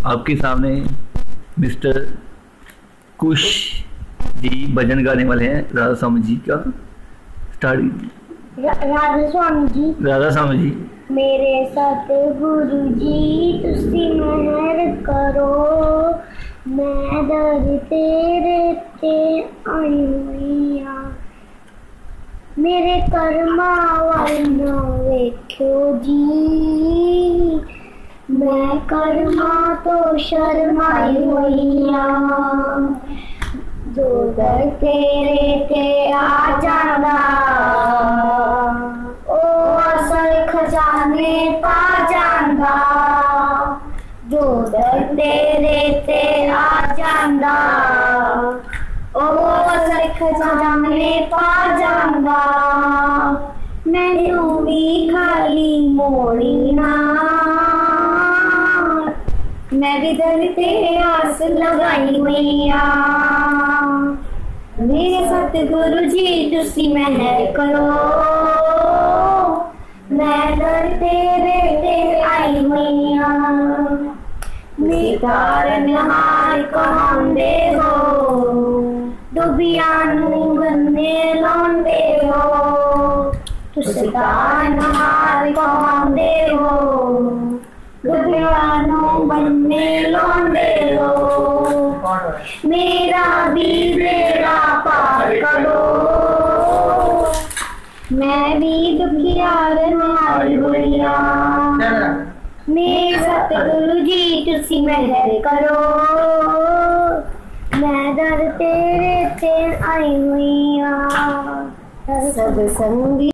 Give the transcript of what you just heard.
आपके सामने मिस्टर कुश जी भजन गाने वाले हैं राधा स्वामी जी का। स्टार्ट। राधा स्वामी जी। राधा स्वामी जी। मेरे सतगुरु जी तुसी मेहर करो, मैं दर तेरे ते आई हुई आ। मेरे कर्मा वाल ना वेख्यो जी, मैं कर्मा तो शर्माई हुई आ। जो दर तेरे ते आ जाना, ओ असल खजाने पा जांदा। जो दर तेरे ते आ जांदा, ओ असल खजाने पा जांदा। मैनू भी खाली मोड़ी ना, मैं भी दर ते आस लगाई हुई आ। मेरे सतगुरु जी तुसी मेहर करो, मैं दर तेरे ते आई हुई आ। नितारन हार कहांदे हो, डुबिया नू गन्ने लांदे हो। तुसी तारन हार कहांदे हो, डुबिया नू गन्ने लांदे हो। मेरा भी बेड़ा पार करो, मैं भी दुखियार नाल हुई आ। मेरे सतगुरु जी तुसी मेहर करो, मैं दर तेरे ते आई हुई आ। सब संगी